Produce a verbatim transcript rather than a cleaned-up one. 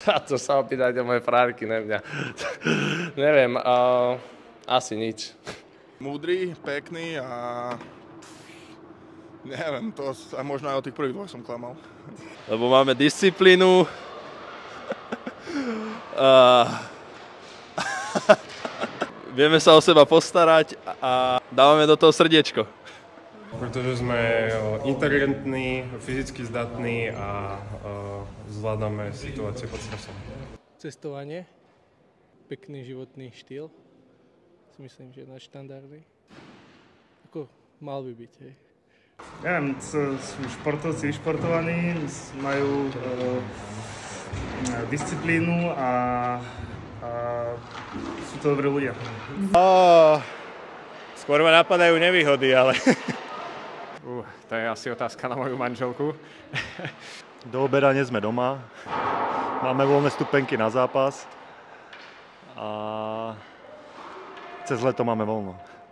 A to sa opýtajte moje frárky, ne mňa. Neviem, uh, asi nič. Múdry, pekný a neviem, to a možno aj o tých prvých dvoch som klamal. Lebo máme disciplínu. uh, vieme sa o seba postarať a dávame do toho srdiečko. Pretože sme inteligentní, fyzicky zdatní a uh, zvládame situácie pod stresom. Cestovanie, pekný životný štýl, si myslím, že je náš štandardný. Ako mal by byť, hej. Neviem, sú športovci vyšportovaní, majú uh, disciplínu a, a sú to dobrí ľudia. Oh, skôr ma napadajú nevýhody, ale uh, to je asi otázka na moju manželku. Do obeda nie sme doma, máme voľné stupenky na zápas a cez leto máme voľno.